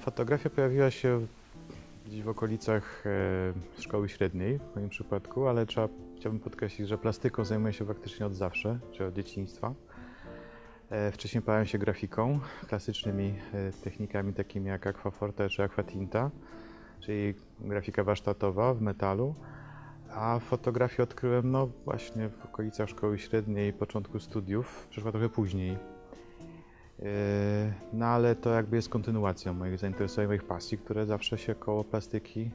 Fotografia pojawiła się gdzieś w okolicach szkoły średniej w moim przypadku, ale chciałbym podkreślić, że plastyką zajmuję się faktycznie od zawsze, czy od dzieciństwa. Wcześniej parałem się grafiką, klasycznymi technikami takimi jak aquaforte czy aquatinta, czyli grafika warsztatowa w metalu. A fotografię odkryłem właśnie w okolicach szkoły średniej, początku studiów, przyszła trochę później. No ale to jakby jest kontynuacją moich zainteresowań, moich pasji, które zawsze się koło plastyki.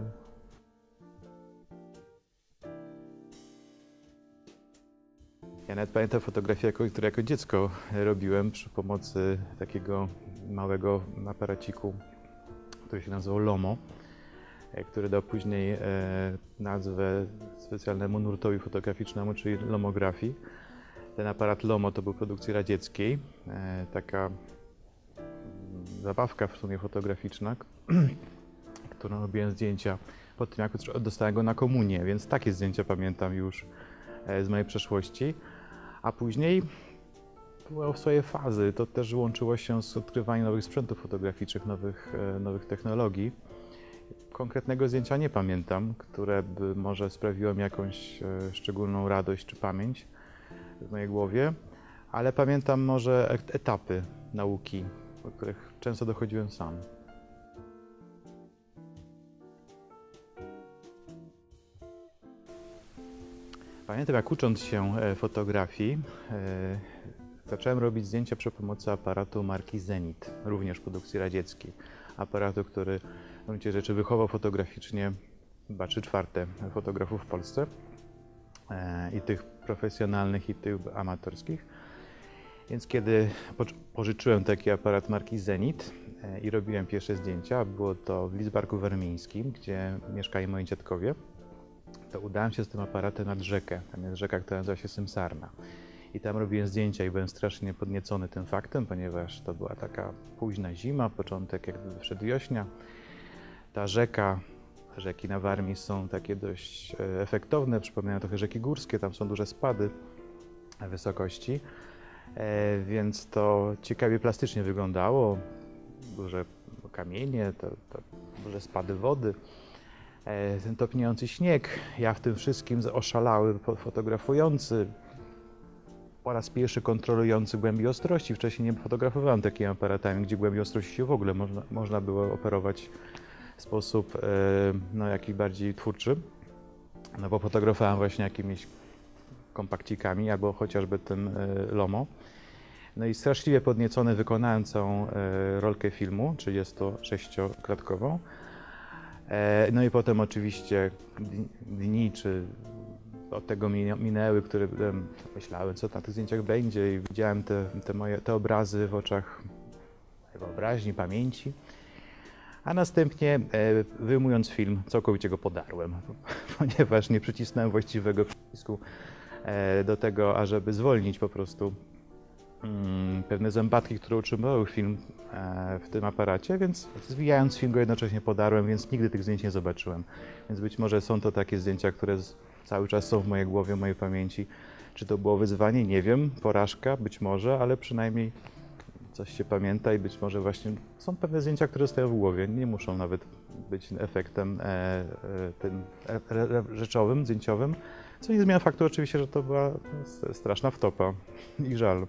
Ja nawet pamiętam fotografię, którą jako dziecko robiłem przy pomocy takiego małego aparaciku, który się nazywał Lomo, który dał później nazwę specjalnemu nurtowi fotograficznemu, czyli lomografii. Ten aparat Lomo to był produkcji radzieckiej, taka zabawka w sumie fotograficzna, którą robiłem zdjęcia po tym, jak dostałem go na komunię, więc takie zdjęcia pamiętam już z mojej przeszłości. A później były swoje fazy, to też łączyło się z odkrywaniem nowych sprzętów fotograficznych, nowych technologii. Konkretnego zdjęcia nie pamiętam, które by może sprawiło mi jakąś szczególną radość czy pamięć w mojej głowie, ale pamiętam może etapy nauki, do których często dochodziłem sam. Pamiętam, jak ucząc się fotografii, zacząłem robić zdjęcia przy pomocy aparatu marki Zenit, również produkcji radzieckiej. Aparatu, który w gruncie rzeczy wychował fotograficznie chyba 3/4 fotografów w Polsce, i tych profesjonalnych, i tych amatorskich. Więc kiedy pożyczyłem taki aparat marki Zenit i robiłem pierwsze zdjęcia, było to w Lidzbarku Warmińskim, gdzie mieszkali moi dziadkowie, to udałem się z tym aparatem nad rzekę. Tam jest rzeka, która nazywa się Symsarna. I tam robiłem zdjęcia i byłem strasznie podniecony tym faktem, ponieważ to była taka późna zima, początek jakby przedwiośnia. Ta rzeki na Warmii są takie dość efektowne, przypominają trochę rzeki górskie, tam są duże spady wysokości, więc to ciekawie plastycznie wyglądało. Duże kamienie, duże spady wody, ten topniejący śnieg, ja w tym wszystkim oszalały fotografujący, po raz pierwszy kontrolujący głębi ostrości. Wcześniej nie fotografowałem takimi aparatami, gdzie głębi ostrości się w ogóle można było operować w sposób jakiś bardziej twórczy. No bo fotografowałem właśnie jakimiś kompakcikami albo chociażby tym Lomo. No i straszliwie podniecony wykonałem całą rolkę filmu, 36-klatkową. No i potem oczywiście dni czy od tego minęły, które myślałem, co na tych zdjęciach będzie, i widziałem te obrazy w oczach wyobraźni, pamięci. A następnie, wyjmując film, całkowicie go podarłem, ponieważ nie przycisnąłem właściwego przycisku do tego, ażeby zwolnić po prostu pewne zębatki, które utrzymywały film w tym aparacie, więc zwijając film go jednocześnie podarłem, więc nigdy tych zdjęć nie zobaczyłem. Więc być może są to takie zdjęcia, które cały czas są w mojej głowie, w mojej pamięci. Czy to było wyzwanie? Nie wiem. Porażka? Być może, ale przynajmniej coś się pamięta i być może właśnie są pewne zdjęcia, które stoją w głowie. Nie muszą nawet być efektem tym rzeczowym, zdjęciowym, co nie zmienia faktu oczywiście, że to była straszna wtopa i żal.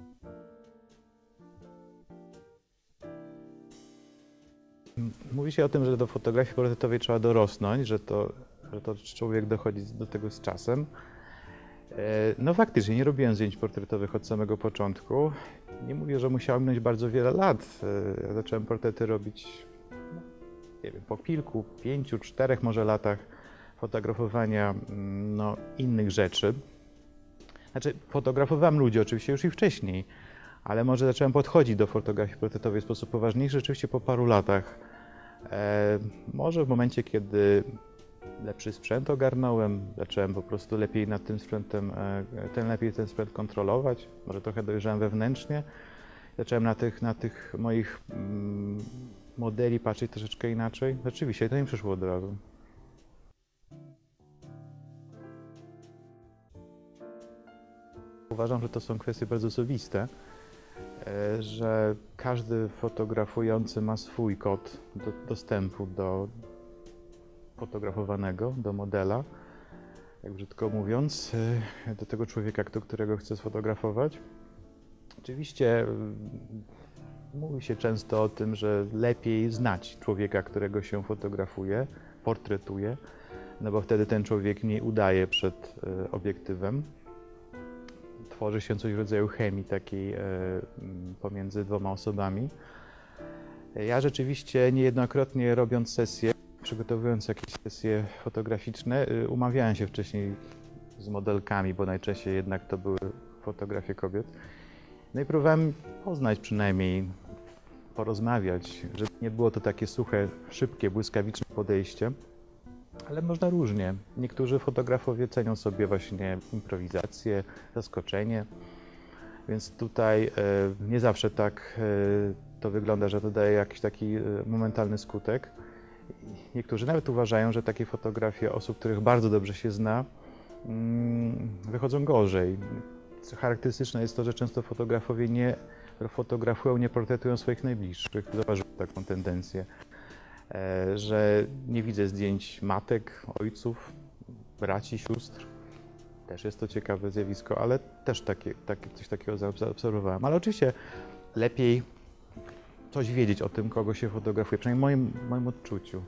Mówi się o tym, że do fotografii portretowej trzeba dorosnąć, że to człowiek dochodzi do tego z czasem. No faktycznie, nie robiłem zdjęć portretowych od samego początku. Nie mówię, że musiało minąć bardzo wiele lat. Ja zacząłem portrety robić, nie wiem, po kilku, 5, 4 może latach fotografowania innych rzeczy. Znaczy, fotografowałem ludzi oczywiście już i wcześniej, ale może zacząłem podchodzić do fotografii portretowej w sposób poważniejszy rzeczywiście po paru latach. Może w momencie, kiedy lepszy sprzęt ogarnąłem, zacząłem po prostu lepiej nad tym sprzętem, lepiej ten sprzęt kontrolować, może trochę dojrzałem wewnętrznie. Zacząłem na tych moich modeli patrzeć troszeczkę inaczej. Rzeczywiście, to nie przyszło od razu. Uważam, że to są kwestie bardzo osobiste. że każdy fotografujący ma swój kod dostępu do fotografowanego, do modela, jak brzydko mówiąc, do tego człowieka, którego chce sfotografować. Oczywiście mówi się często o tym, że lepiej znać człowieka, którego się fotografuje, portretuje, no bo wtedy ten człowiek nie udaje przed obiektywem. Tworzy się coś w rodzaju chemii takiej pomiędzy dwoma osobami. Ja rzeczywiście niejednokrotnie robiąc sesje, przygotowując jakieś sesje fotograficzne, umawiałem się wcześniej z modelkami, bo najczęściej jednak to były fotografie kobiet. No i próbowałem poznać przynajmniej, porozmawiać, żeby nie było to takie suche, szybkie, błyskawiczne podejście, ale można różnie. Niektórzy fotografowie cenią sobie właśnie improwizację, zaskoczenie, więc tutaj nie zawsze tak to wygląda, że to daje jakiś taki momentalny skutek. Niektórzy nawet uważają, że takie fotografie osób, których bardzo dobrze się zna, wychodzą gorzej. Charakterystyczne jest to, że często fotografowie nie fotografują, nie portretują swoich najbliższych. Zauważyłem taką tendencję, że nie widzę zdjęć matek, ojców, braci, sióstr. Też jest to ciekawe zjawisko, ale też coś takiego zaobserwowałem. Ale oczywiście lepiej coś wiedzieć o tym, kogo się fotografuje, przynajmniej w moim odczuciu.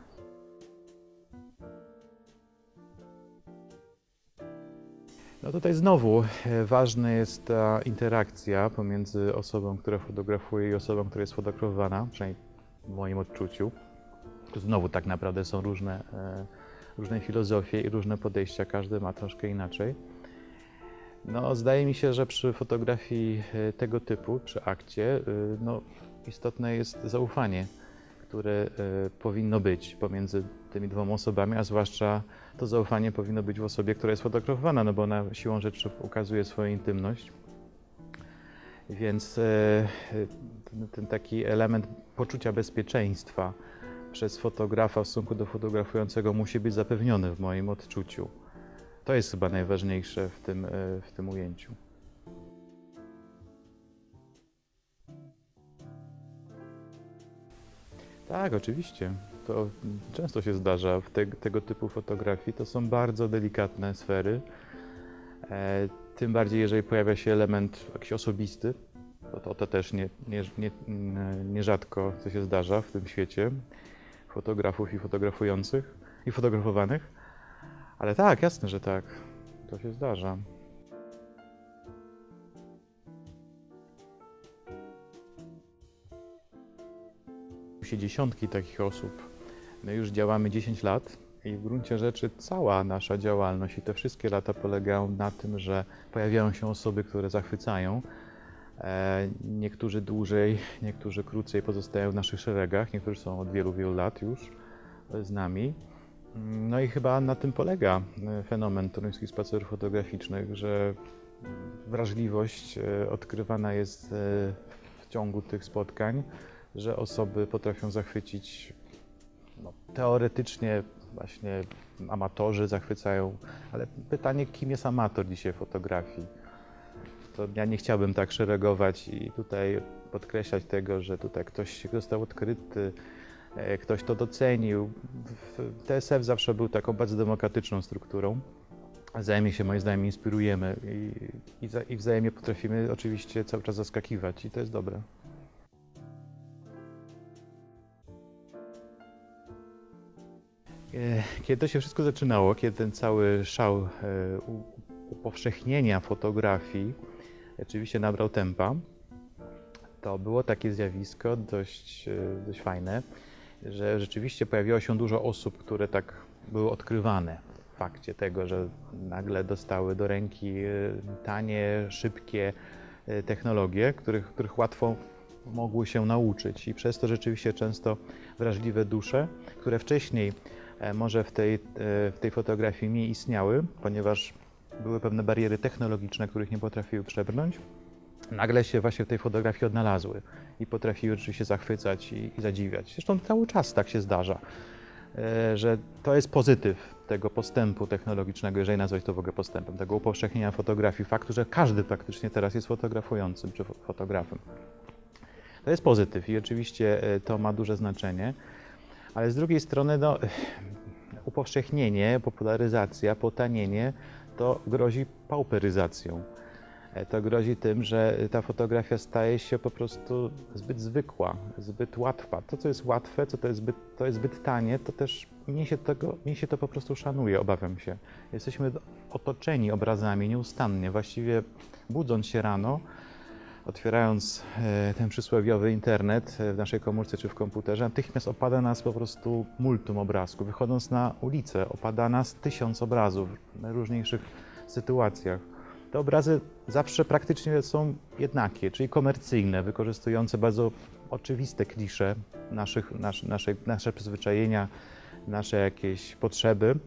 No tutaj znowu ważna jest ta interakcja pomiędzy osobą, która fotografuje i osobą, która jest fotografowana, przynajmniej w moim odczuciu. Tu znowu tak naprawdę są różne filozofie i różne podejścia, każdy ma troszkę inaczej. No, zdaje mi się, że przy fotografii tego typu, przy akcie, no, istotne jest zaufanie, które powinno być pomiędzy tymi dwoma osobami, a zwłaszcza to zaufanie powinno być w osobie, która jest fotografowana, no bo ona siłą rzeczy ukazuje swoją intymność. Więc ten taki element poczucia bezpieczeństwa przez fotografa w stosunku do fotografującego musi być zapewniony w moim odczuciu. To jest chyba najważniejsze w tym ujęciu. Tak, oczywiście. To często się zdarza w tego typu fotografii. To są bardzo delikatne sfery. Tym bardziej, jeżeli pojawia się element jakiś osobisty, to też nierzadko co się zdarza w tym świecie fotografów i fotografujących i fotografowanych. Ale tak, jasne, że tak. To się zdarza. Się dziesiątki takich osób. My już działamy 10 lat i w gruncie rzeczy cała nasza działalność i te wszystkie lata polegają na tym, że pojawiają się osoby, które zachwycają. Niektórzy dłużej, niektórzy krócej pozostają w naszych szeregach, niektórzy są od wielu, wielu lat już z nami. No i chyba na tym polega fenomen toruńskich spacerów fotograficznych, że wrażliwość odkrywana jest w ciągu tych spotkań, że osoby potrafią zachwycić, no, teoretycznie właśnie amatorzy zachwycają, ale pytanie, kim jest amator dzisiaj fotografii? To ja nie chciałbym tak szeregować i tutaj podkreślać tego, że tutaj ktoś został odkryty, ktoś to docenił. TSF zawsze był taką bardzo demokratyczną strukturą. Wzajemnie się moim zdaniem inspirujemy i wzajemnie potrafimy oczywiście cały czas zaskakiwać i to jest dobre. Kiedy to się wszystko zaczynało, kiedy ten cały szał upowszechnienia fotografii rzeczywiście nabrał tempa, to było takie zjawisko dość fajne, że rzeczywiście pojawiło się dużo osób, które tak były odkrywane w fakcie tego, że nagle dostały do ręki tanie, szybkie technologie, których łatwo mogły się nauczyć i przez to rzeczywiście często wrażliwe dusze, które wcześniej może w tej fotografii nie istniały, ponieważ były pewne bariery technologiczne, których nie potrafiły przebrnąć, nagle się właśnie w tej fotografii odnalazły i potrafiły rzeczywiście zachwycać i zadziwiać. Zresztą cały czas tak się zdarza, że to jest pozytyw tego postępu technologicznego, jeżeli nazwać to w ogóle postępem, tego upowszechnienia fotografii, faktu, że każdy praktycznie teraz jest fotografującym czy fotografem. To jest pozytyw i oczywiście to ma duże znaczenie, ale z drugiej strony no, upowszechnienie, popularyzacja, potanienie to grozi pauperyzacją. To grozi tym, że ta fotografia staje się po prostu zbyt zwykła, zbyt łatwa. To, co jest łatwe, to jest zbyt tanie, to też mniej się to po prostu szanuje, obawiam się. Jesteśmy otoczeni obrazami nieustannie, właściwie budząc się rano, otwierając ten przysłowiowy internet w naszej komórce czy w komputerze, natychmiast opada nas po prostu multum obrazków. Wychodząc na ulicę, opada nas 1000 obrazów w najróżniejszych sytuacjach. Te obrazy zawsze praktycznie są jednakie, czyli komercyjne, wykorzystujące bardzo oczywiste klisze nasze przyzwyczajenia, nasze jakieś potrzeby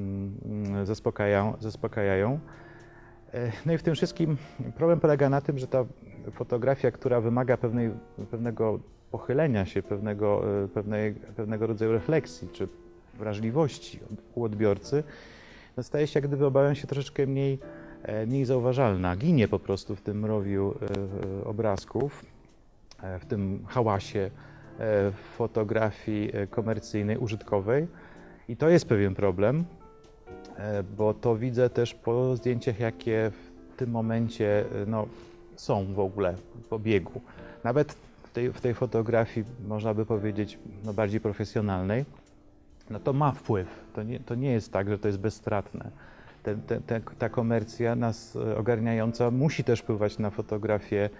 zaspokajają. No i w tym wszystkim problem polega na tym, że ta fotografia, która wymaga pewnego pochylenia się, pewnego rodzaju refleksji czy wrażliwości u odbiorcy, no staje się jak gdyby, obawiam się, troszeczkę mniej zauważalna. Ginie po prostu w tym mrowiu obrazków, w tym hałasie fotografii komercyjnej, użytkowej. I to jest pewien problem, bo to widzę też po zdjęciach, jakie w tym momencie no, są w ogóle w obiegu. Nawet w tej fotografii, można by powiedzieć, no, bardziej profesjonalnej, no to ma wpływ. To nie jest tak, że to jest bezstratne. Ta komercja nas ogarniająca musi też wpływać na fotografię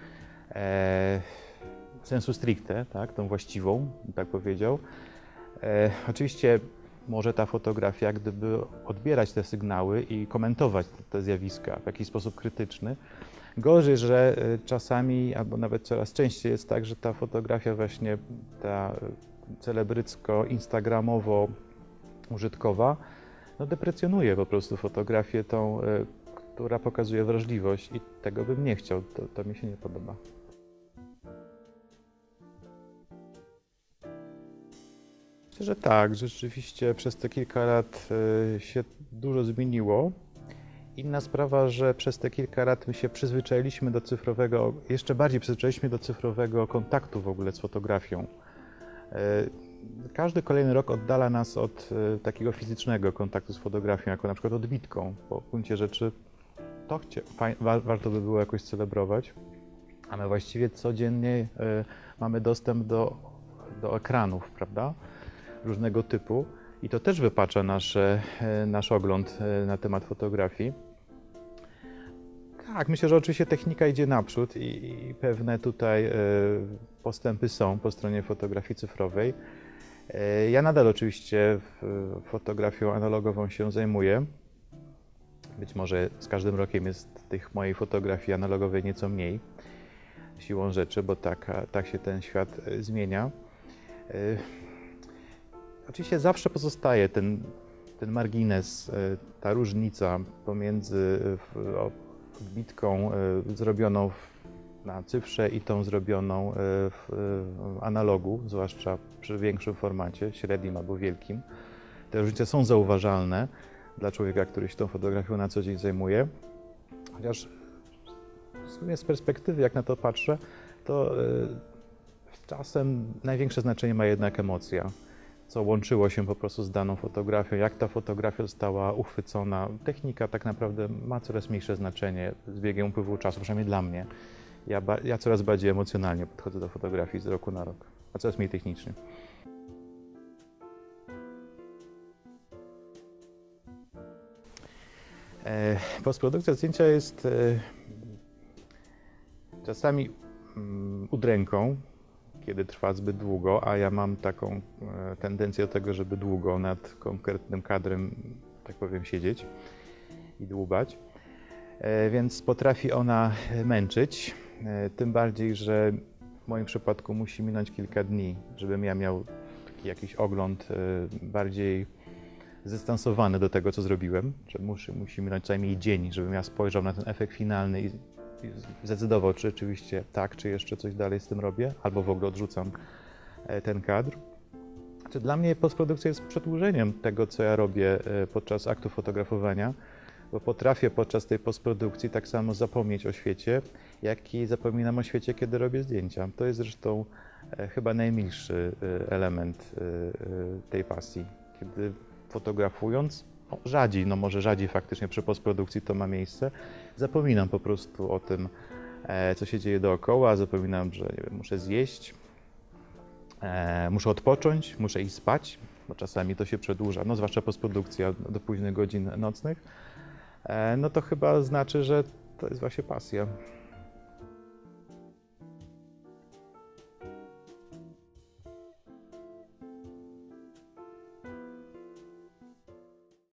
sensu stricte, tak, tą właściwą, tak powiedział. Oczywiście może ta fotografia jak gdyby odbierać te sygnały i komentować te zjawiska w jakiś sposób krytyczny. Gorzej, że czasami, albo nawet coraz częściej jest tak, że ta fotografia właśnie, ta celebrycko-instagramowo-użytkowa, no deprecjonuje po prostu fotografię tą, która pokazuje wrażliwość i tego bym nie chciał, to mi się nie podoba. Myślę, że tak, rzeczywiście przez te kilka lat się dużo zmieniło. Inna sprawa, że przez te kilka lat my się przyzwyczailiśmy do cyfrowego, jeszcze bardziej przyzwyczailiśmy do cyfrowego kontaktu w ogóle z fotografią. Każdy kolejny rok oddala nas od takiego fizycznego kontaktu z fotografią, jako na przykład odbitką. Bo w gruncie rzeczy to warto by było jakoś celebrować, a my właściwie codziennie mamy dostęp do ekranów, prawda? Różnego typu i to też wypacza nasz ogląd na temat fotografii. Tak, myślę, że oczywiście technika idzie naprzód i pewne tutaj postępy są po stronie fotografii cyfrowej. Ja nadal oczywiście fotografią analogową się zajmuję. Być może z każdym rokiem jest tych mojej fotografii analogowej nieco mniej, siłą rzeczy, bo tak się ten świat zmienia. Oczywiście zawsze pozostaje ten margines, ta różnica pomiędzy odbitką zrobioną na cyfrze i tą zrobioną w analogu, zwłaszcza przy większym formacie, średnim albo wielkim. Te różnice są zauważalne dla człowieka, który się tą fotografią na co dzień zajmuje. Chociaż w sumie z perspektywy, jak na to patrzę, to czasem największe znaczenie ma jednak emocja, co łączyło się po prostu z daną fotografią, jak ta fotografia została uchwycona. Technika tak naprawdę ma coraz mniejsze znaczenie z biegiem upływu czasu, przynajmniej dla mnie. Ja coraz bardziej emocjonalnie podchodzę do fotografii z roku na rok, a coraz mniej technicznie. Postprodukcja zdjęcia jest czasami udręką, kiedy trwa zbyt długo, a ja mam taką tendencję do tego, żeby długo nad konkretnym kadrem, tak powiem, siedzieć i dłubać. Więc potrafi ona męczyć, tym bardziej, że w moim przypadku musi minąć kilka dni, żebym ja miał taki jakiś ogląd bardziej zdystansowany do tego, co zrobiłem, że musi minąć co najmniej dzień, żebym ja spojrzał na ten efekt finalny i zdecydował, czy rzeczywiście tak, czy jeszcze coś dalej z tym robię, albo w ogóle odrzucam ten kadr. Dla mnie postprodukcja jest przedłużeniem tego, co ja robię podczas aktu fotografowania, bo potrafię podczas tej postprodukcji tak samo zapomnieć o świecie, jak i zapominam o świecie, kiedy robię zdjęcia. To jest zresztą chyba najmilszy element tej pasji. Kiedy fotografując, rzadziej, no może rzadziej faktycznie przy postprodukcji to ma miejsce, zapominam po prostu o tym, co się dzieje dookoła, zapominam, że nie wiem, muszę zjeść, muszę odpocząć, muszę iść spać, bo czasami to się przedłuża, no zwłaszcza postprodukcja do późnych godzin nocnych, no to chyba znaczy, że to jest właśnie pasja.